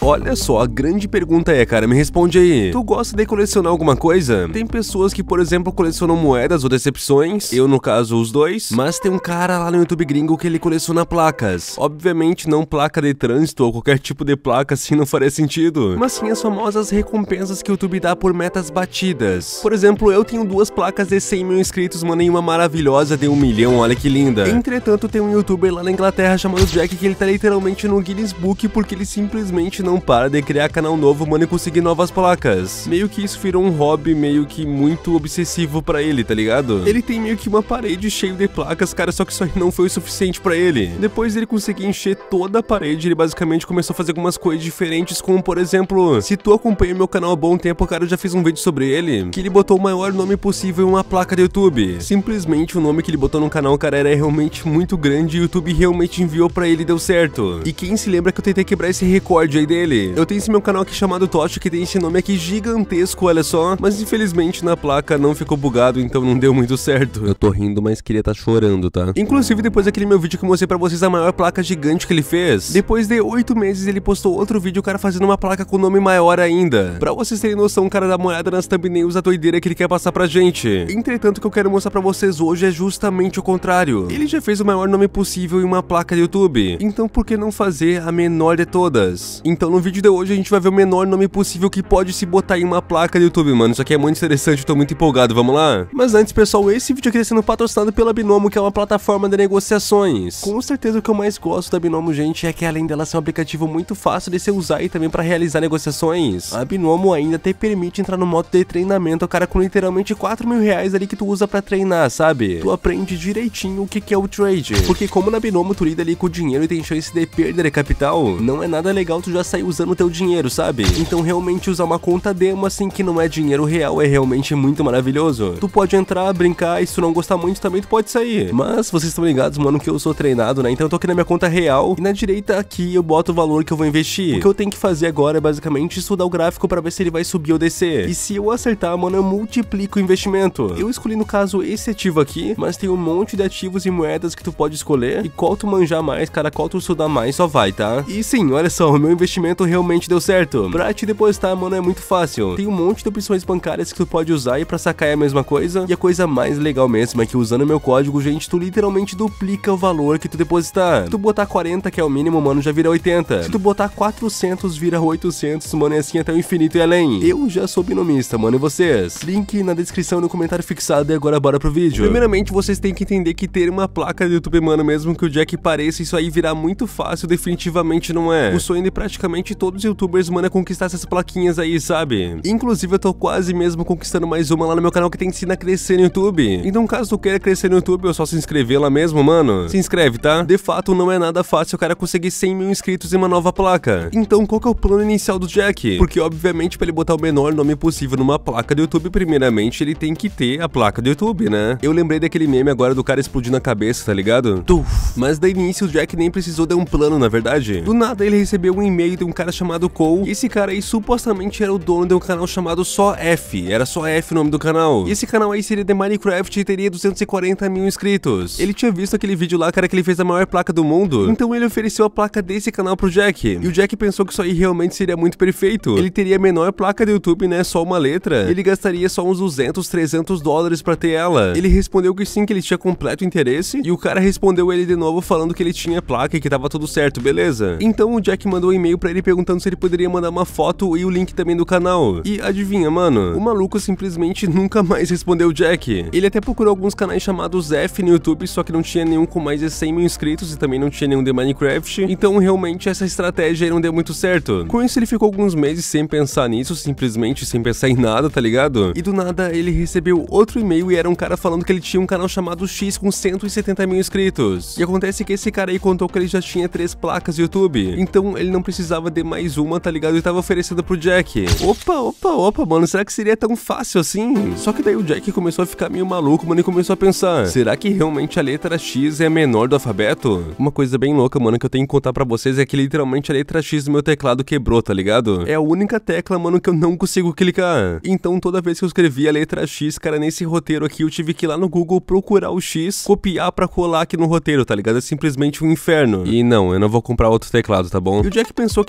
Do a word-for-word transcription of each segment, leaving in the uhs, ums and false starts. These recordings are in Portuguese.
Olha só, a grande pergunta é, cara, me responde aí. Tu gosta de colecionar alguma coisa? Tem pessoas que, por exemplo, colecionam moedas ou decepções. Eu, no caso, os dois. Mas tem um cara lá no YouTube gringo que ele coleciona placas. Obviamente, não placa de trânsito ou qualquer tipo de placa assim não faria sentido. Mas sim as famosas recompensas que o YouTube dá por metas batidas. Por exemplo, eu tenho duas placas de cem mil inscritos, mano, e uma maravilhosa de um milhão, olha que linda. Entretanto, tem um youtuber lá na Inglaterra chamado Jack que ele tá literalmente no Guinness Book porque ele simplesmente não para de criar canal novo, mano, e conseguir novas placas. Meio que isso virou um hobby meio que muito obsessivo pra ele, tá ligado? Ele tem meio que uma parede cheia de placas, cara, só que isso aí não foi o suficiente pra ele. Depois dele conseguir encher toda a parede, ele basicamente começou a fazer algumas coisas diferentes, como por exemplo, se tu acompanha meu canal há bom tempo, cara, eu já fiz um vídeo sobre ele, que ele botou o maior nome possível em uma placa do YouTube. Simplesmente o nome que ele botou no canal, cara, era realmente muito grande e o YouTube realmente enviou pra ele e deu certo. E quem se lembra que eu tentei quebrar esse recorde aí dele? Eu tenho esse meu canal aqui chamado Tocha, que tem esse nome aqui gigantesco, olha só, mas infelizmente na placa não ficou bugado, então não deu muito certo. Eu tô rindo, mas queria tá chorando, tá? Inclusive, depois daquele meu vídeo que eu mostrei pra vocês a maior placa gigante que ele fez, depois de oito meses ele postou outro vídeo, o cara fazendo uma placa com nome maior ainda. Pra vocês terem noção, o cara dá uma olhada nas thumbnails da doideira que ele quer passar pra gente. Entretanto, o que eu quero mostrar pra vocês hoje é justamente o contrário. Ele já fez o maior nome possível em uma placa do YouTube, então por que não fazer a menor de todas? Então no vídeo de hoje a gente vai ver o menor nome possível que pode se botar em uma placa do YouTube, mano. Isso aqui é muito interessante, eu tô muito empolgado, vamos lá? Mas antes, pessoal, esse vídeo aqui tá sendo patrocinado pela Binomo, que é uma plataforma de negociações. Com certeza o que eu mais gosto da Binomo, gente, é que além dela ser um aplicativo muito fácil de se usar e também pra realizar negociações, a Binomo ainda te permite entrar no modo de treinamento, cara, com literalmente quatro mil reais ali que tu usa pra treinar, sabe? Tu aprende direitinho o que que é o trade, porque como na Binomo tu lida ali com o dinheiro e tem chance de perder capital, não é nada legal tu já sair usando o teu dinheiro, sabe? Então realmente usar uma conta demo assim que não é dinheiro real é realmente muito maravilhoso. Tu pode entrar, brincar e se tu não gostar muito também tu pode sair. Mas vocês estão ligados, mano, que eu sou treinado, né? Então eu tô aqui na minha conta real e na direita aqui eu boto o valor que eu vou investir. O que eu tenho que fazer agora é basicamente estudar o gráfico pra ver se ele vai subir ou descer. E se eu acertar, mano, eu multiplico o investimento. Eu escolhi no caso esse ativo aqui, mas tem um monte de ativos e moedas que tu pode escolher e qual tu manjar mais, cara, qual tu estudar mais só vai, tá? E sim, olha só, o meu investimento realmente deu certo. Pra te depositar, mano, é muito fácil. Tem um monte de opções bancárias que tu pode usar e pra sacar é a mesma coisa. E a coisa mais legal mesmo é que usando meu código, gente, tu literalmente duplica o valor que tu depositar. Se tu botar quarenta, que é o mínimo, mano, já vira oitenta. Se tu botar quatrocentos, vira oitocentos, mano, e assim até o infinito e além. Eu já sou binomista, mano, e vocês? Link na descrição e no comentário fixado. E agora bora pro vídeo. Primeiramente, vocês têm que entender que ter uma placa do YouTube, mano, mesmo que o Jack pareça isso aí virar muito fácil, definitivamente não é. O sonho de praticamente todos os youtubers, mano, é conquistar essas plaquinhas aí, sabe? Inclusive, eu tô quase mesmo conquistando mais uma lá no meu canal que tem ensina a crescer no YouTube. Então, caso tu queira crescer no YouTube, é só se inscrever lá mesmo, mano. Se inscreve, tá? De fato, não é nada fácil o cara conseguir cem mil inscritos em uma nova placa. Então, qual que é o plano inicial do Jack? Porque, obviamente, pra ele botar o menor nome possível numa placa do YouTube, primeiramente, ele tem que ter a placa do YouTube, né? Eu lembrei daquele meme agora do cara explodindo a cabeça, tá ligado? Tuf. Mas daí, início, o Jack nem precisou de um plano, na verdade. Do nada, ele recebeu um e-mail de um cara chamado Cole, e esse cara aí supostamente era o dono de um canal chamado Só F. Era Só F o nome do canal. E esse canal aí seria de Minecraft e teria duzentos e quarenta mil inscritos. Ele tinha visto aquele vídeo lá, cara, que ele fez a maior placa do mundo. Então ele ofereceu a placa desse canal pro Jack. E o Jack pensou que isso aí realmente seria muito perfeito. Ele teria a menor placa do YouTube, né? Só uma letra. Ele gastaria só uns duzentos, trezentos dólares pra ter ela. Ele respondeu que sim, que ele tinha completo interesse. E o cara respondeu ele de novo falando que ele tinha placa e que tava tudo certo, beleza? Então o Jack mandou um e-mail pra ele perguntando se ele poderia mandar uma foto e o link também do canal. E adivinha, mano? O maluco simplesmente nunca mais respondeu o Jack. Ele até procurou alguns canais chamados F no YouTube, só que não tinha nenhum com mais de cem mil inscritos e também não tinha nenhum de Minecraft. Então realmente essa estratégia não deu muito certo. Com isso ele ficou alguns meses sem pensar nisso, simplesmente sem pensar em nada, tá ligado? E do nada ele recebeu outro e-mail e era um cara falando que ele tinha um canal chamado X com cento e setenta mil inscritos. E acontece que esse cara aí contou que ele já tinha três placas do YouTube. Então ele não precisava de mais uma, tá ligado? E tava oferecendo pro Jack. Opa, opa, opa, mano, será que seria tão fácil assim? Só que daí o Jack começou a ficar meio maluco, mano, e começou a pensar, será que realmente a letra X é a menor do alfabeto? Uma coisa bem louca, mano, que eu tenho que contar pra vocês é que literalmente a letra X do meu teclado quebrou, tá ligado? É a única tecla, mano, que eu não consigo clicar. Então toda vez que eu escrevi a letra X, cara, nesse roteiro aqui, eu tive que ir lá no Google procurar o X, copiar pra colar aqui no roteiro, tá ligado? É simplesmente um inferno. E não, eu não vou comprar outro teclado, tá bom? E o Jack pensou que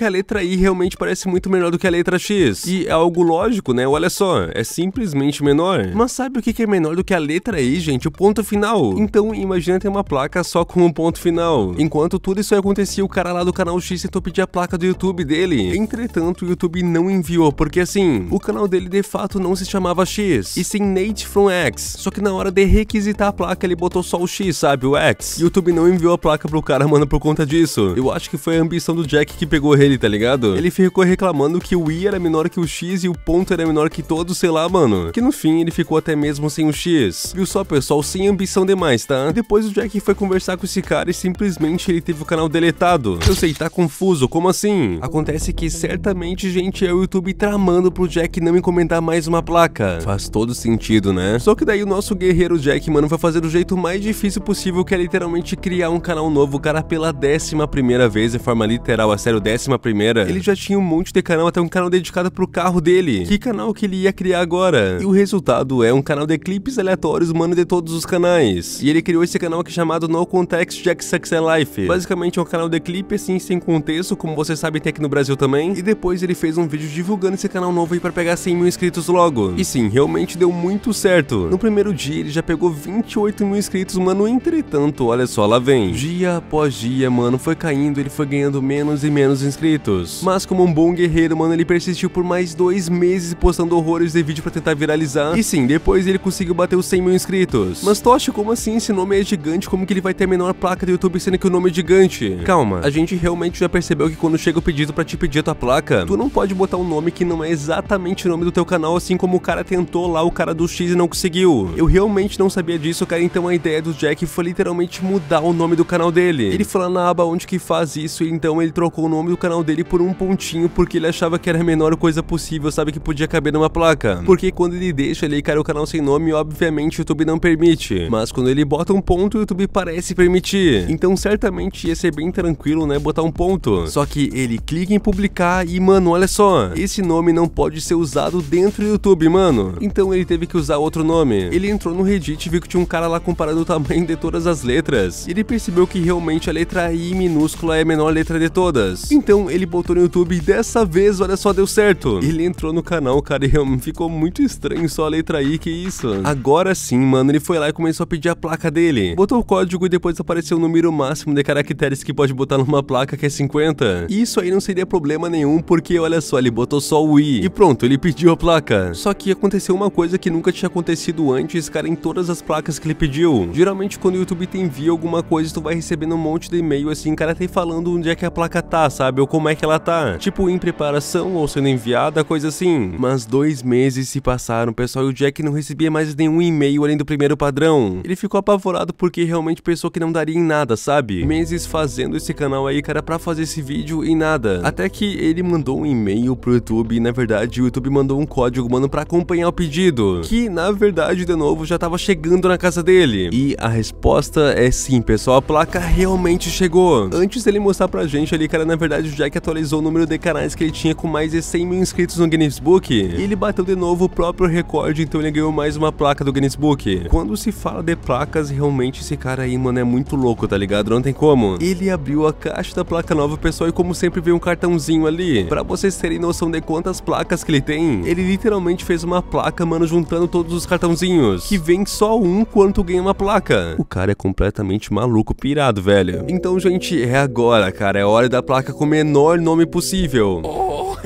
a letra I realmente parece muito menor do que a letra X. E é algo lógico, né? Olha só, é simplesmente menor. Mas sabe o que é menor do que a letra I, gente? O ponto final. Então imagina ter uma placa só com um ponto final. Enquanto tudo isso acontecia, o cara lá do canal X tentou pedir a placa do YouTube dele. Entretanto, o YouTube não enviou, porque assim, o canal dele de fato não se chamava X, e sim Nate from X. Só que na hora de requisitar a placa, ele botou só o X, sabe? O X. E o YouTube não enviou a placa pro cara, mano, por conta disso. Eu acho que foi a ambição do Jack que pegou ele, tá ligado? Ele ficou reclamando que o I era menor que o X e o ponto era menor que todos, sei lá, mano. Que no fim ele ficou até mesmo sem o X. Viu só, pessoal? Sem ambição demais, tá? E depois o Jack foi conversar com esse cara e simplesmente ele teve o canal deletado. Eu sei, tá confuso, como assim? Acontece que certamente, gente, é o YouTube tramando pro Jack não encomendar mais uma placa. Faz todo sentido, né? Só que daí o nosso guerreiro Jack, mano, vai fazer do jeito mais difícil possível, que é literalmente criar um canal novo, cara, pela décima primeira vez, de forma literal, a sério, décima primeira. Ele já tinha um monte de canal, até um canal dedicado pro carro dele. Que canal que ele ia criar agora? E o resultado é um canal de clipes aleatórios, mano, de todos os canais. E ele criou esse canal aqui chamado No Context Jack Success Life. Basicamente é um canal de clipe, assim, sem contexto, como você sabe, tem aqui no Brasil também. E depois ele fez um vídeo divulgando esse canal novo aí pra pegar cem mil inscritos logo. E sim, realmente deu muito certo. No primeiro dia ele já pegou vinte e oito mil inscritos, mano. Entretanto, olha só, lá vem. Dia após dia, mano, foi caindo, ele foi ganhando menos e menos inscritos. Mas como um bom guerreiro, mano, ele persistiu por mais dois meses postando horrores de vídeo pra tentar viralizar. E sim, depois ele conseguiu bater os cem mil inscritos. Mas Toshi, como assim? Esse nome é gigante, como que ele vai ter a menor placa do YouTube sendo que o nome é gigante? Calma, a gente realmente já percebeu que quando chega o pedido pra te pedir a tua placa, tu não pode botar um nome que não é exatamente o nome do teu canal, assim como o cara tentou lá, o cara do X, e não conseguiu. Eu realmente não sabia disso, cara, então a ideia do Jack foi literalmente mudar o nome do canal dele. Ele foi lá na aba onde que faz isso, e então ele trocou o nome do canal dele por um pontinho, porque ele achava que era a menor coisa possível, sabe, que podia caber numa placa. Porque quando ele deixa ali, cara, o canal sem nome, obviamente o YouTube não permite. Mas quando ele bota um ponto, o YouTube parece permitir. Então certamente ia ser bem tranquilo, né, botar um ponto. Só que ele clica em publicar e, mano, olha só, esse nome não pode ser usado dentro do YouTube, mano. Então ele teve que usar outro nome. Ele entrou no Reddit e viu que tinha um cara lá comparando o tamanho de todas as letras. E ele percebeu que realmente a letra I minúscula é a menor letra de todas. Então ele botou no YouTube e dessa vez, olha só, deu certo. Ele entrou no canal, cara, e ficou muito estranho só a letra I, que isso. Agora sim, mano, ele foi lá e começou a pedir a placa dele. Botou o código e depois apareceu o número máximo de caracteres que pode botar numa placa, que é cinquenta. E isso aí não seria problema nenhum, porque olha só, ele botou só o I. E pronto, ele pediu a placa. Só que aconteceu uma coisa que nunca tinha acontecido antes, cara, em todas as placas que ele pediu. Geralmente quando o YouTube te envia alguma coisa, tu vai recebendo um monte de e-mail assim, cara, te falando onde é que a placa tá, sabe? Ou como é que ela tá. Tipo, em preparação ou sendo enviada, coisa assim. Mas dois meses se passaram, pessoal, e o Jack não recebia mais nenhum e-mail além do primeiro padrão. Ele ficou apavorado porque realmente pensou que não daria em nada, sabe? Meses fazendo esse canal aí, cara, pra fazer esse vídeo e nada. Até que ele mandou um e-mail pro YouTube e, na verdade, o YouTube mandou um código, mano, pra acompanhar o pedido. Que, na verdade, de novo, já tava chegando na casa dele. E a resposta é sim, pessoal, a placa realmente chegou. Antes dele mostrar pra gente ali, cara, na verdade, o Jack atualizou o número de canais que ele tinha com mais de cem mil inscritos no Guinness Book. E ele bateu de novo o próprio recorde, então ele ganhou mais uma placa do Guinness Book. Quando se fala de placas, realmente esse cara aí, mano, é muito louco, tá ligado? Não tem como. Ele abriu a caixa da placa nova, pessoal, e como sempre veio um cartãozinho ali. Pra vocês terem noção de quantas placas que ele tem, ele literalmente fez uma placa, mano, juntando todos os cartãozinhos. Que vem só um quando ganha uma placa. O cara é completamente maluco, pirado, velho. Então, gente, é agora, cara. É hora da placa com o menor nome possível. Oh.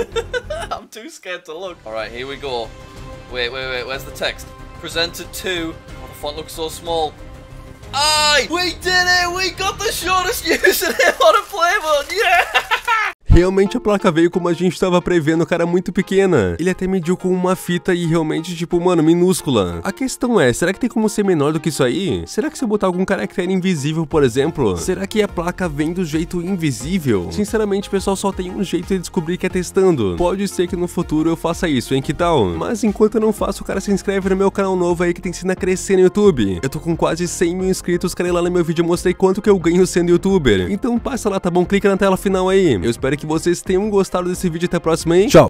I'm too scared to look. Alright, here we go. Wait, wait, wait, where's the text? Presented to... Oh, the font looks so small. Aye! We did it! We got the shortest username on a play mode! Yeah! Realmente a placa veio como a gente tava prevendo, cara, muito pequena. Ele até mediu com uma fita e realmente, tipo, mano, minúscula. A questão é, será que tem como ser menor do que isso aí? Será que se eu botar algum caractere invisível, por exemplo? Será que a placa vem do jeito invisível? Sinceramente, pessoal, só tem um jeito de descobrir que é testando. Pode ser que no futuro eu faça isso, hein, que tal? Mas enquanto eu não faço, cara, se inscreve no meu canal novo aí que tem que ensinar a crescer no YouTube. Eu tô com quase cem mil inscritos, cara, e lá no meu vídeo eu mostrei quanto que eu ganho sendo youtuber. Então passa lá, tá bom? Clica na tela final aí. Eu espero que vocês tenham gostado desse vídeo. Até a próxima, hein? Tchau!